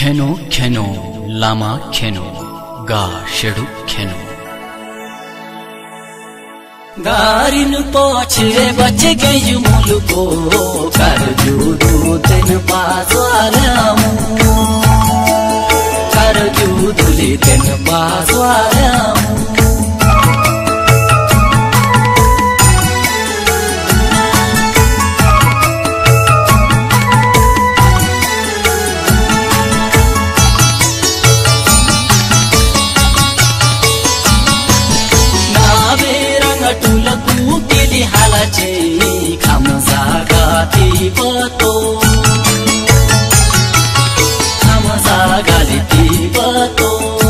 खेनो खेनो लामा खेनो गा शेडु खेनो गारिन पछि बचे गयो मुलुको करजुदु तेन पासवालामु करजुदुले तेन पासवालामु हाला चाहिँ खाम जागाती बतो खाम जागाती बतो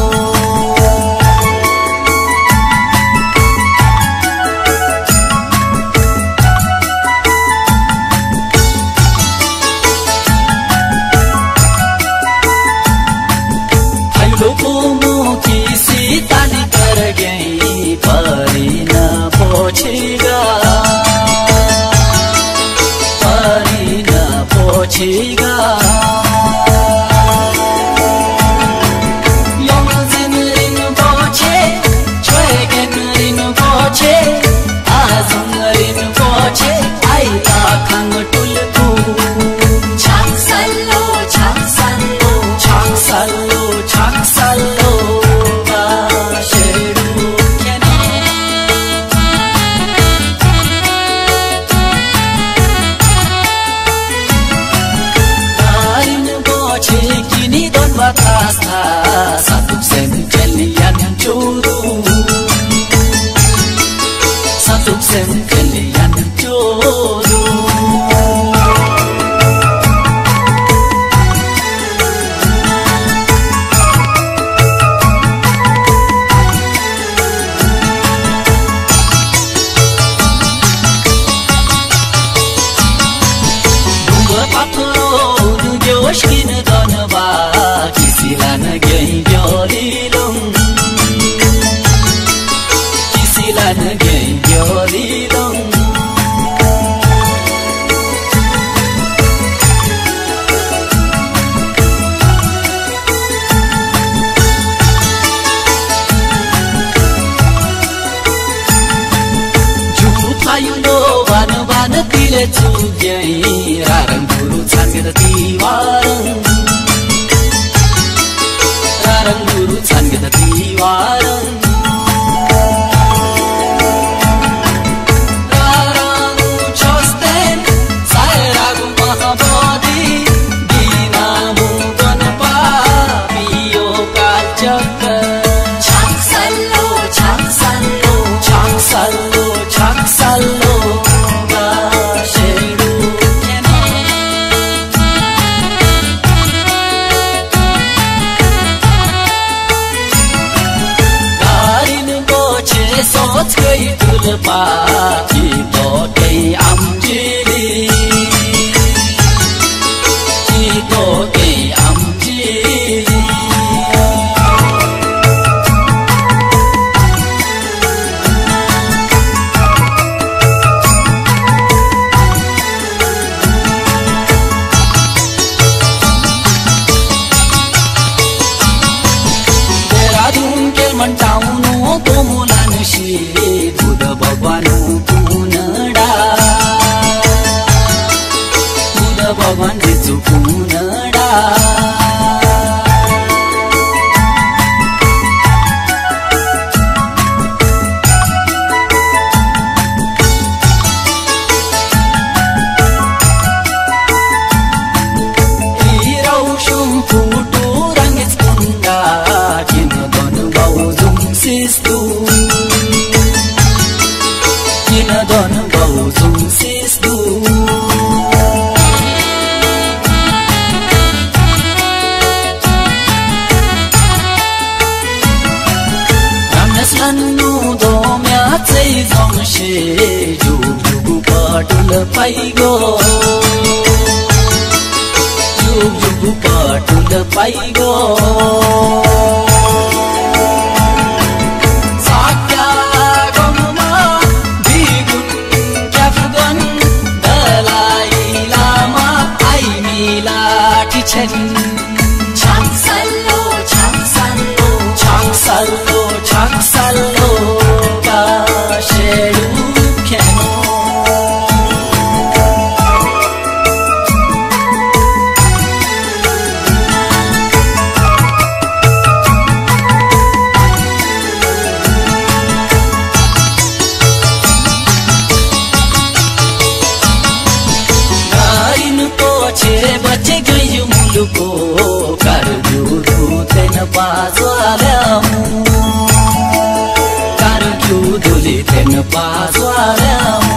फैलोको मुखी सीताली कर गई परी न पोछेगा पोछेगा यङ जेन रिन पोछे छोएगेन रिन पोछे आजङ रिन पोछे आइला खाङ टुलकु छाक्सल्लो छाक्सल्लो छाक्सल्लो छाक्सल्लो Batasta satu sentelian jodoh satu sentelian jodoh Dua patro nujosh kin donba Kisilan gay jolilong Kisilan gay jolilong Jupayundo ban tile chugyai rarang guru changir tiwarang Rarang guru changir tiwarang Rarang chosten sairagu mahabodi dinamu ganpa biyo kalchak Chaksallo chaksallo chaksallo chaksallo सोच गई तुलपा की तो गई अमजिली की तो गई अमजिली देहरादून के मंटाउनो को बुध भगवानु पुनडा बुध भगवान जिजु पुनडा Iraushum putu rangit punda kino don bauzum sistu Don bauzum sistu Ramnes lanu domya tsai zongshe Jugu patul paigo Jugu patul paigo Chak मुलुको कारगिउ धुतेन पाजवाल्यामु कारगिउ धुलितेन पाजवाल्यामु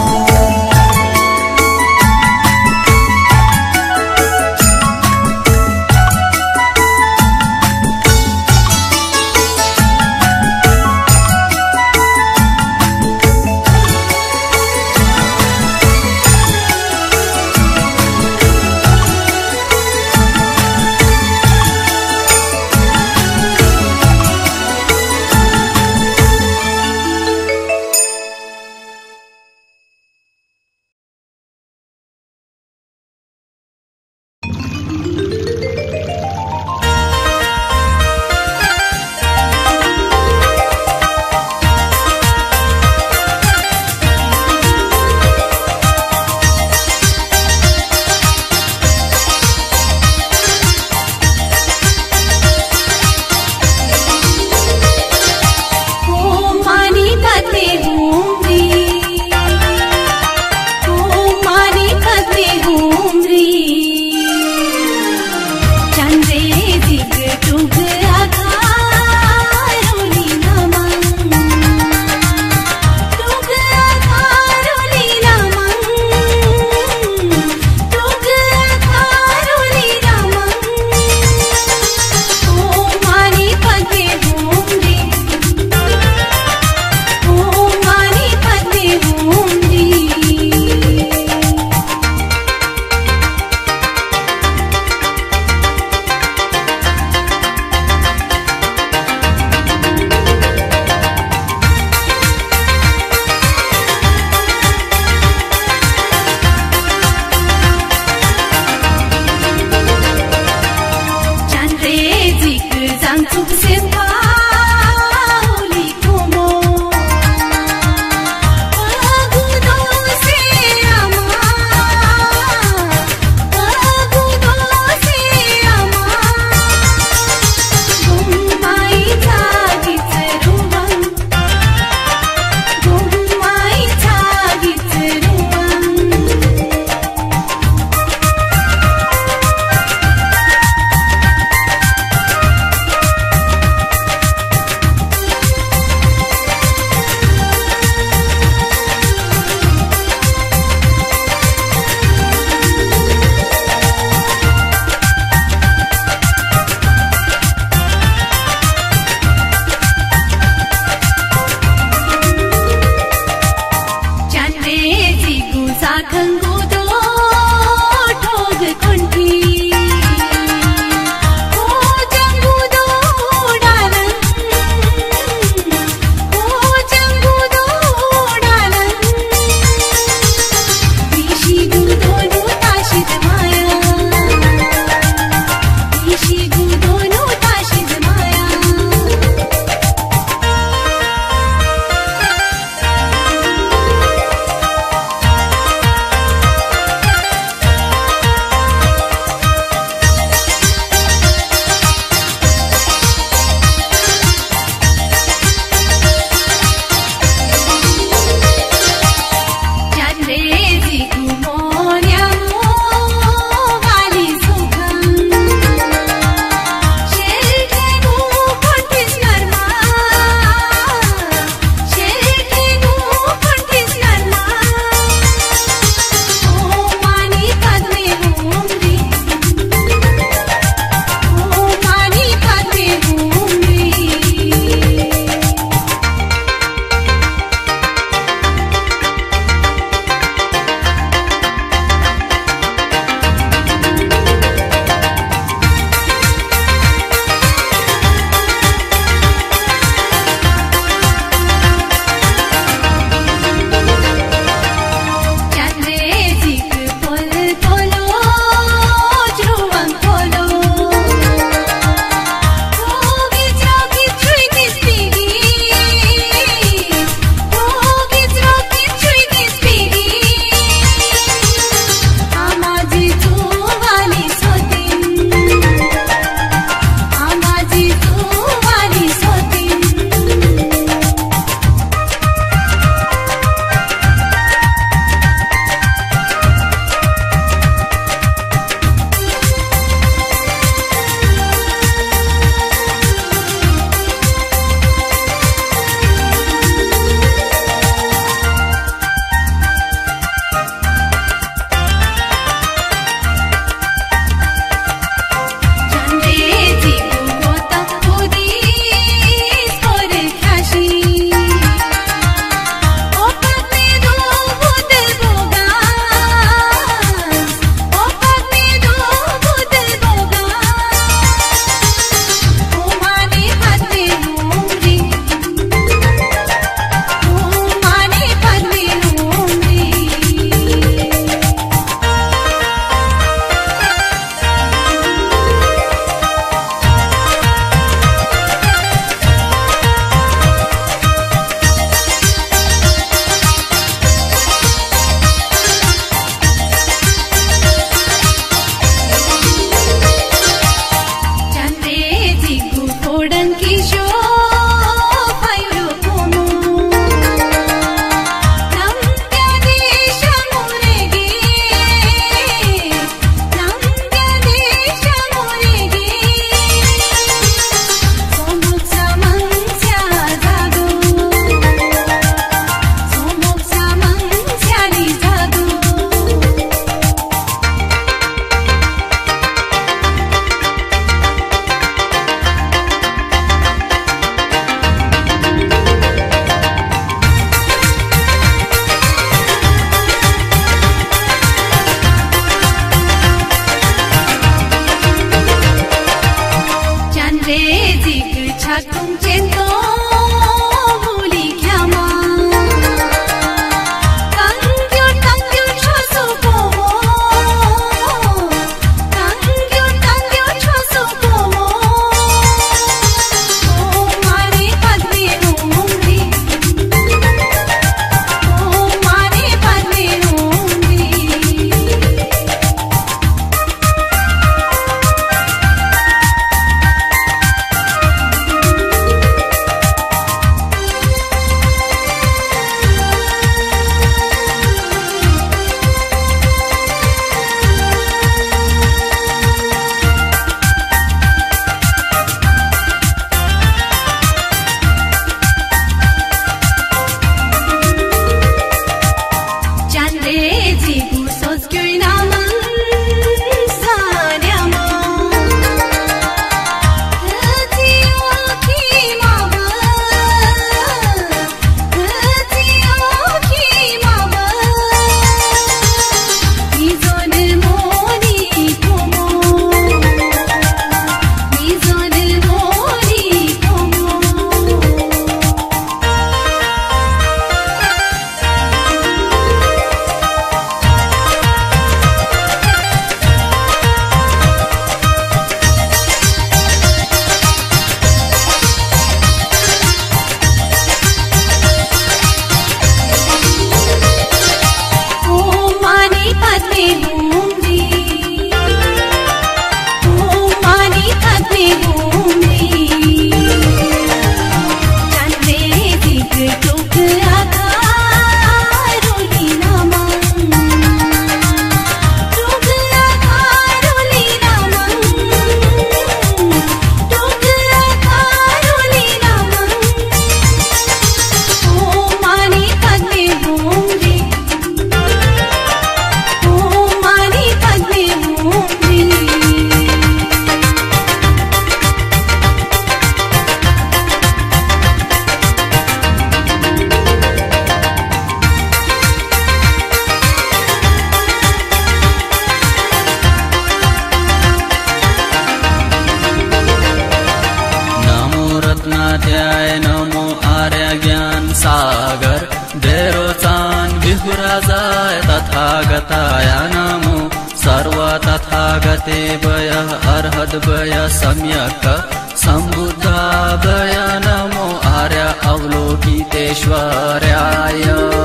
ज्ञानाध्याय नमो आर्य ज्ञान सागर धेरै चान बिहुराजाय तथागताय नमो सर्व तथागते वय अर्हद्वय सम्यक सम्बुद्धाभय नमो आर्य अवलोकितेश्वर्याय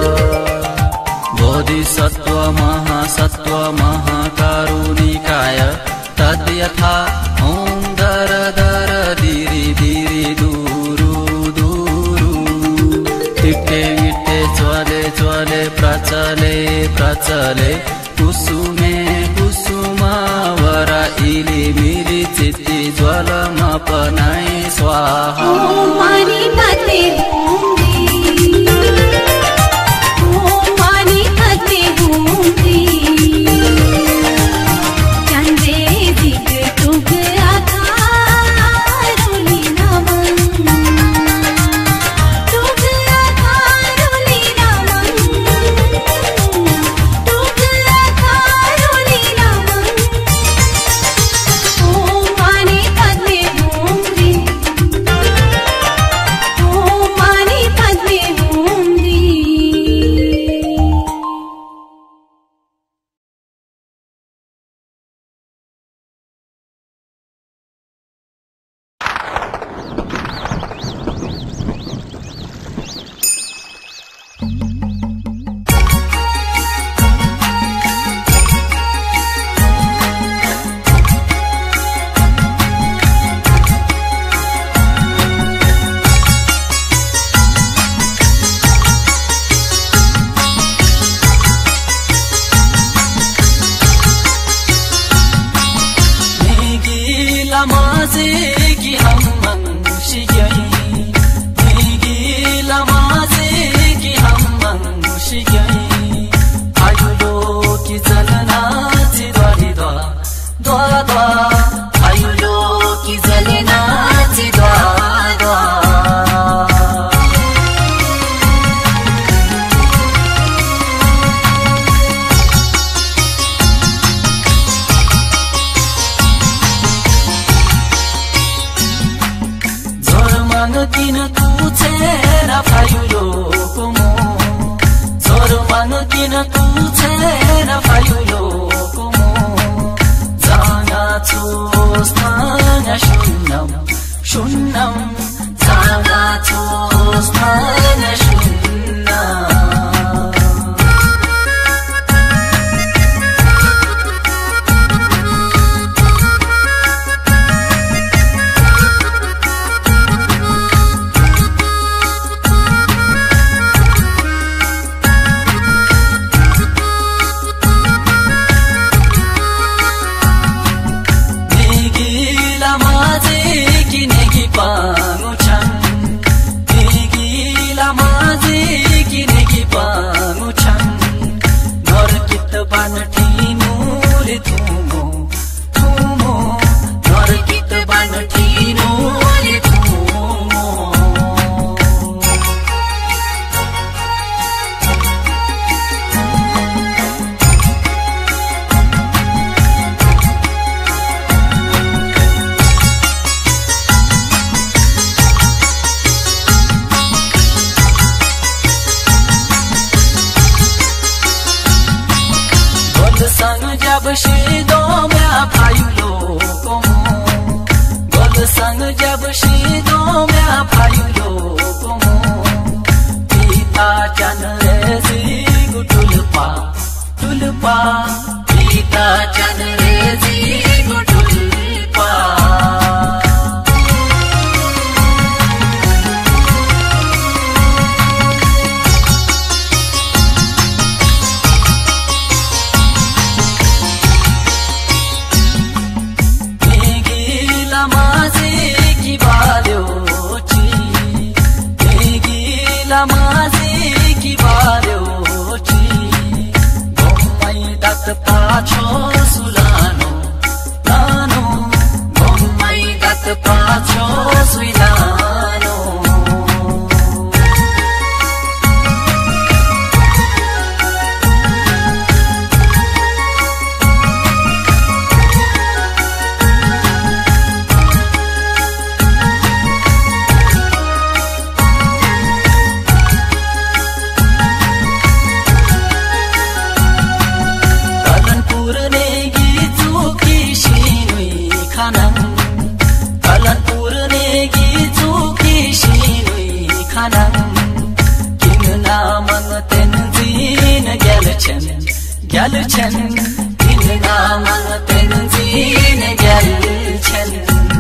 बोधिसत्व महासत्व महाकारुणिकाय तद्यथा ओम दर दर धीरे धीरे दूरू दूरू टिटे मिटे ज्वले ज्वले प्रचले प्रचले कुसुमे कुसुमावरा इली मिली चित्ती ज्वलमपनाय स्वाहा ओम मानी पते ग्याल्छन् तिनका मन तेन्जिन ग्याल्छन्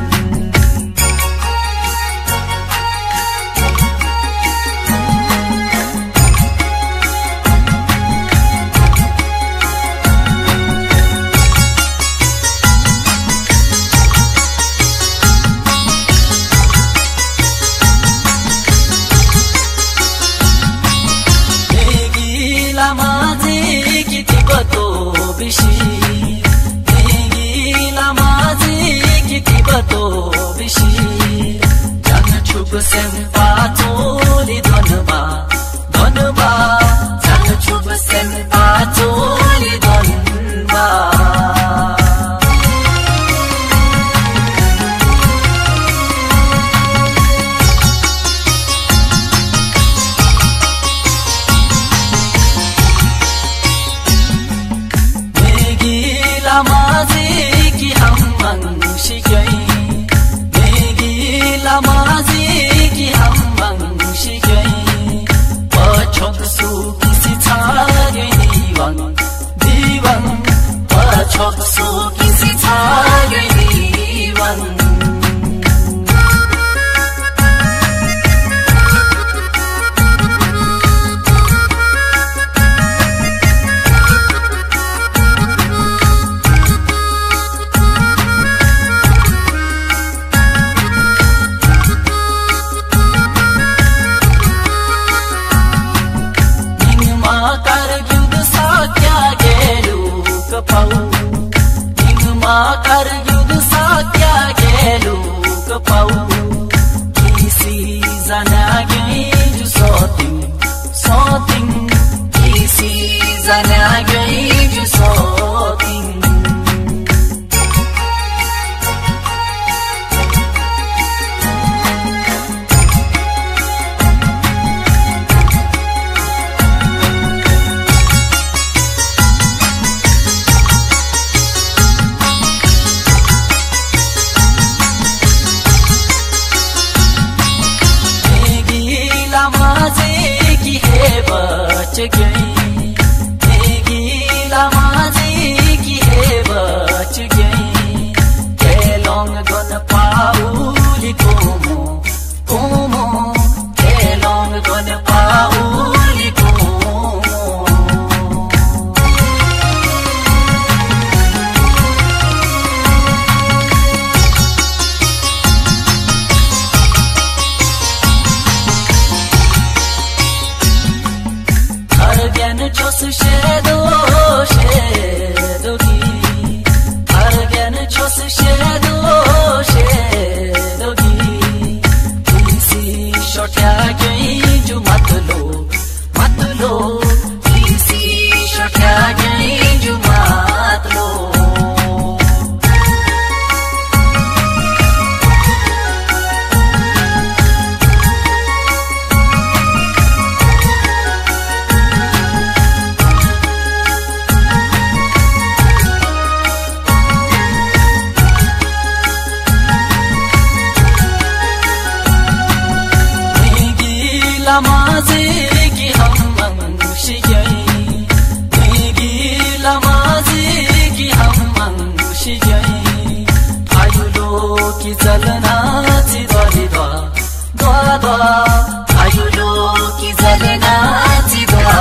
Sempa choli dhanba dhanba jang chub sempa choli dhanba megi lamazi ki hum manshi gai megi lamazi Choksu kisi chagai diwan Ningma kar gyud sakya gelu kapau Makar yud sakya gelu kapau kisi zanage ju soting kisi zanage ju soting बच गई Maggi लमाजी की है बच गई केलोंग गन पाउली कोमो केलोंग गन पाउली कोमो Chos shedo ki argan chos shedo ki kisi shotya gai ju matlo kisi shotya gai ju matlo लमाजी की हम मंशी गई मेगी लमाजी की हम मंशी गई आयुलो की जलना ची द्वारी द्वा आयुलो की जलना ची द्वा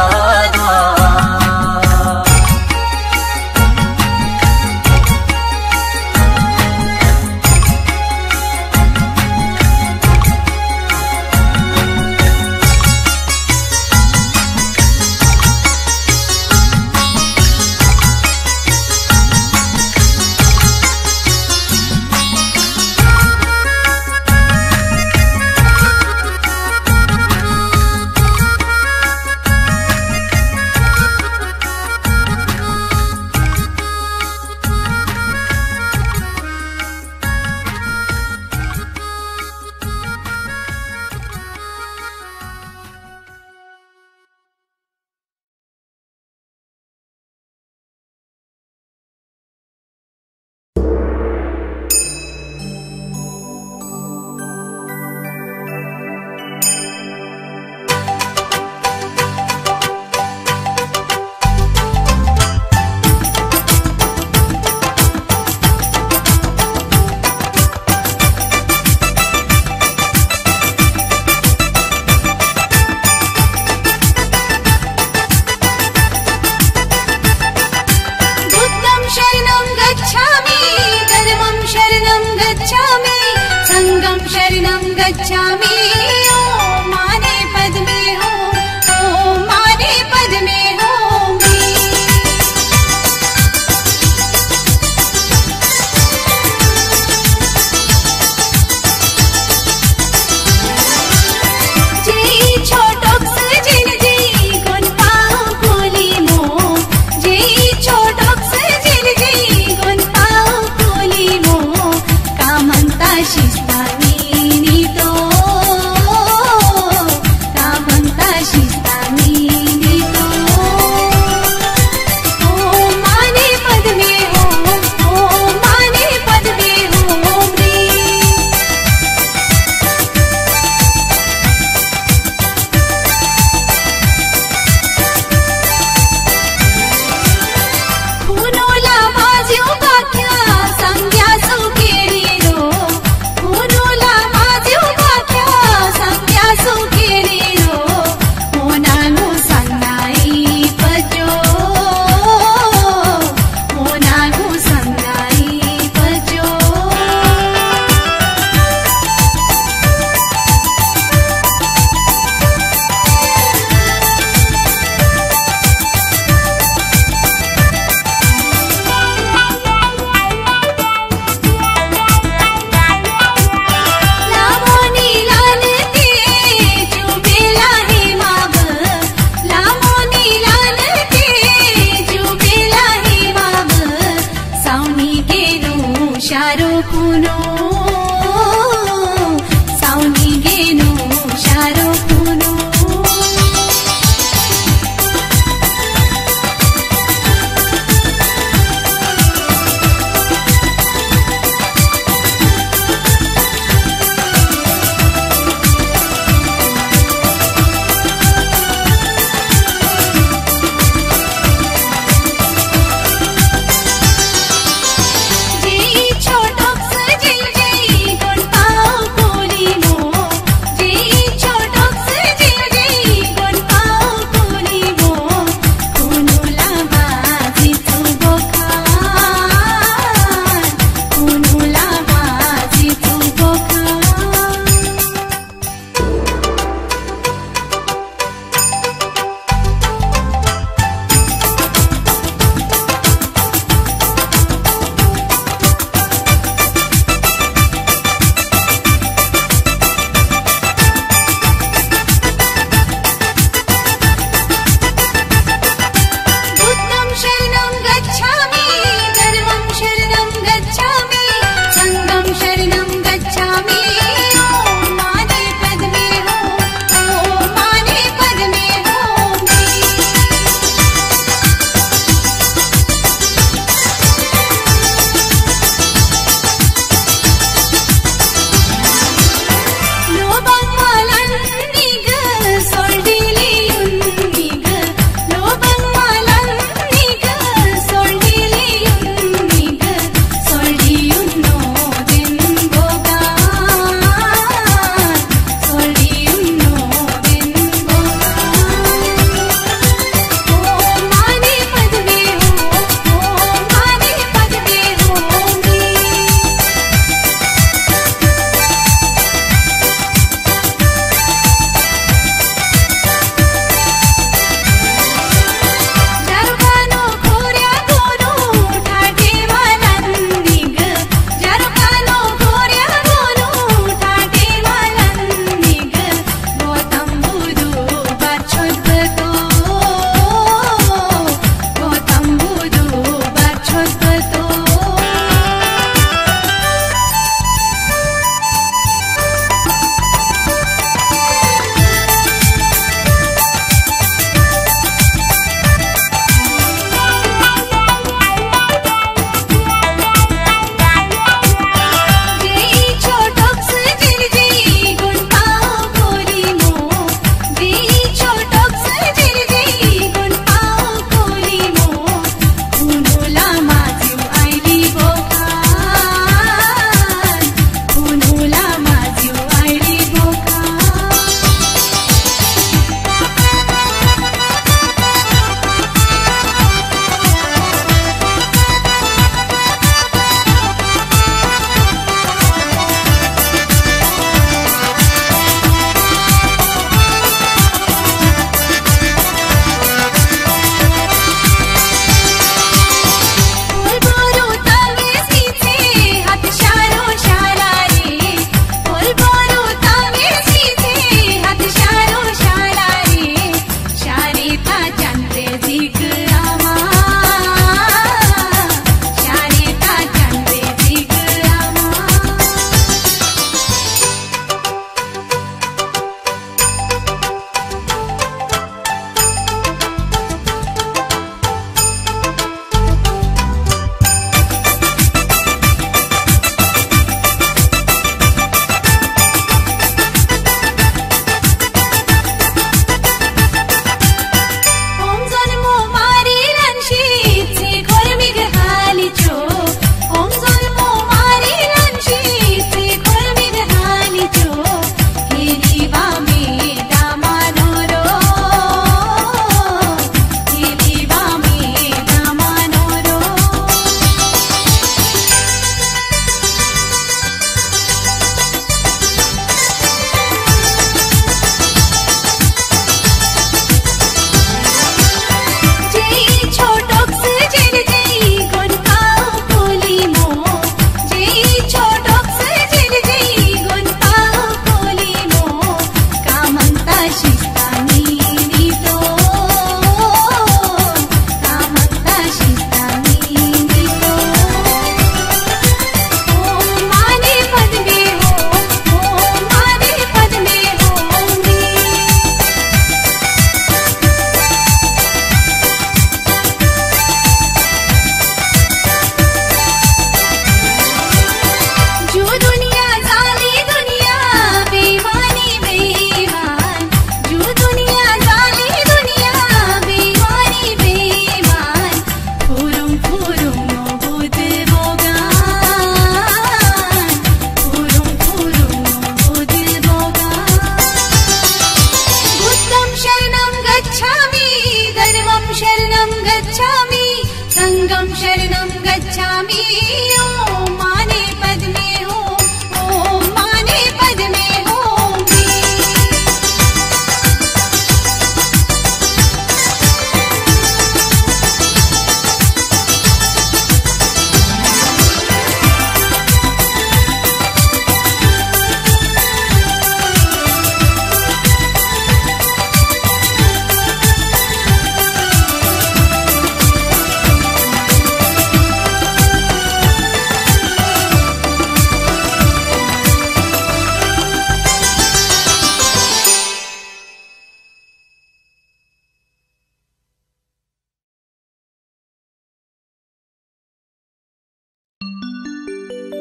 गच्छामि ॐ माने पद्मे ॐ माने पद्मे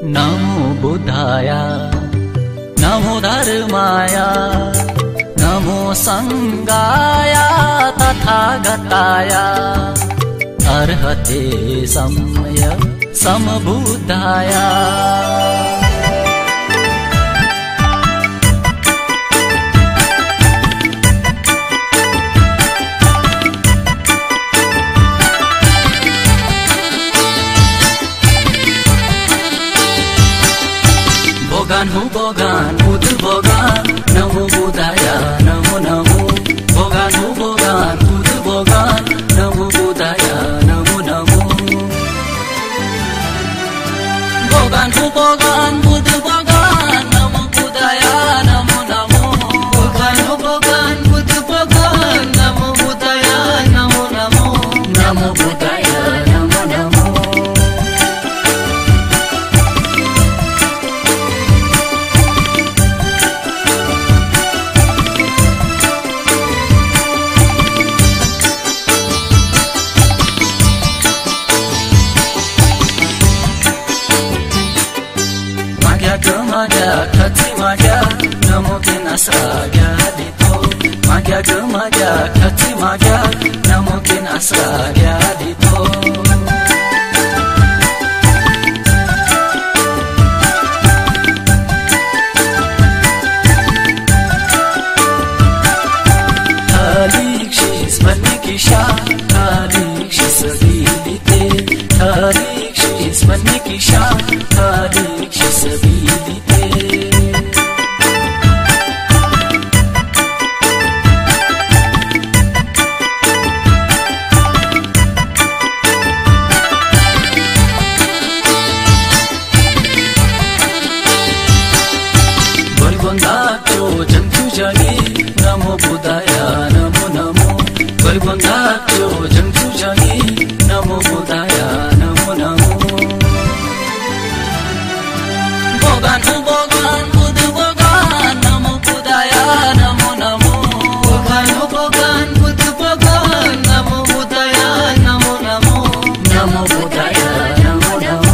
नमो बुद्धाय नमो धर्माय नमो संगाय तथागताय अर्हते सम्य समबुद्धाय भगवान हो भगवान बुद्ध भगवान नमो बुद्धाय नमो नमो भगवान हो भगवान बुद्ध भगवान नमो बुद्धाय नमो नमो भगवान हो भगवान बुद्ध भगवान नमो बुद्धाय नमो नमो भगवान हो भगवान बुद्ध भगवान नमो बुद्धाय Namo Namo Namo बुद्धाय Namo Namo Magia kati magia namo kinasa gadito magia kati magia namo kinasa gadito Talikshis manikisha talikshis abilite talikshis manikisha talikshis abilite नमो बुद्धाय नमो नमो गरिबन्दाको जङ्गु जनी नमो बुद्धाय नमो नमो भगवान हो भगवान बुद्ध भगवान नमो बुद्धाय नमो नमो भगवान हो भगवान बुद्ध भगवान नमो बुद्धाय Namo Namo Namo बुद्धाय Namo Namo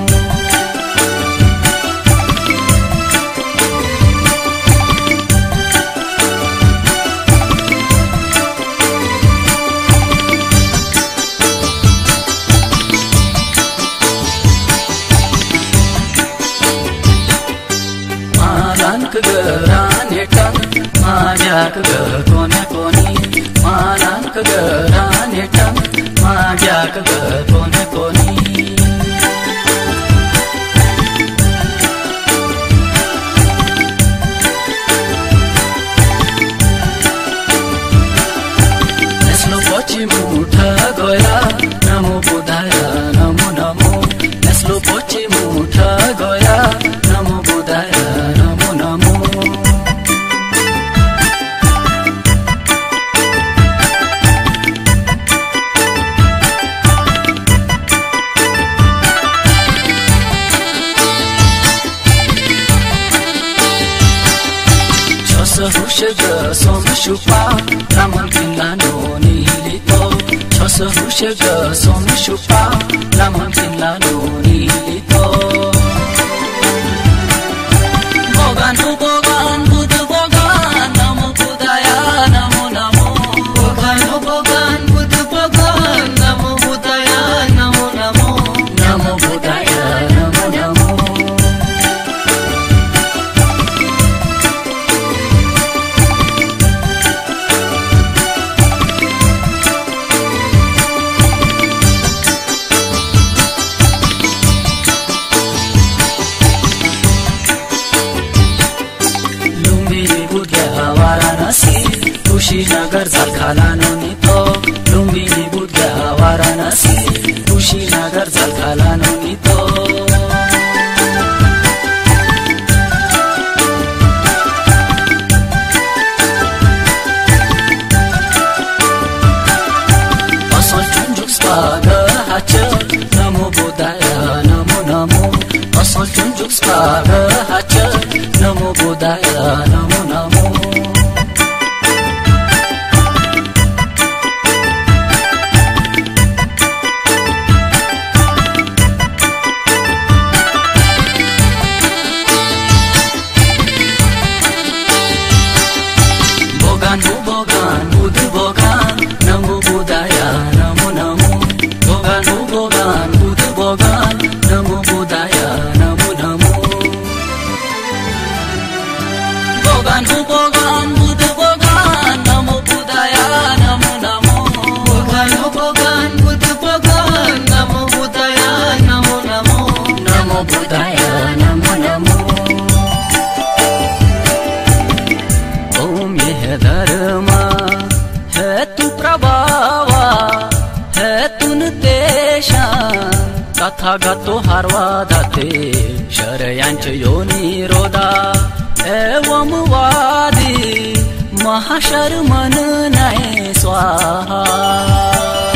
Geranetan majak gekone koni malang geranetan majak gekone koni Neslo pochi mutha goya namo buddhaya namo namo Neslo pochi mutha goya namo buddhaya namo namo Hushega som shupa raman kinlano nilito Chosa hushega som shupa raman kinlano nilito Bhogan ho bhogan buddha bhogan namo buddhaya namo namo Bhogan ho bhogan buddha bhogan namo buddhaya namo namo Namo buddhaya namo namo Kushinagar झलखालानो नितो लुम्बिनी बुद्धा वाराणसी कुशीनगर झलखालानो नितो असल चुन्जुक swag हाच नमो बुद्धाय नमो नमो असल चुन्जुक swag हाच नमो बुद्धाय नमो नमो भगवान बुद्ध भगवान नमो बुद्धाया नमो नमो भगवान बुद्ध भगवान नमो बुद्धाया नमो नमो नमो बुद्धाया नमो नमो ओम यह धर्म है तू प्रभावा है तुन तेशा तथागतो हारवा दाते शरयांचे योनी रोदा एवं वादी महाशर्मन नये स्वाहा।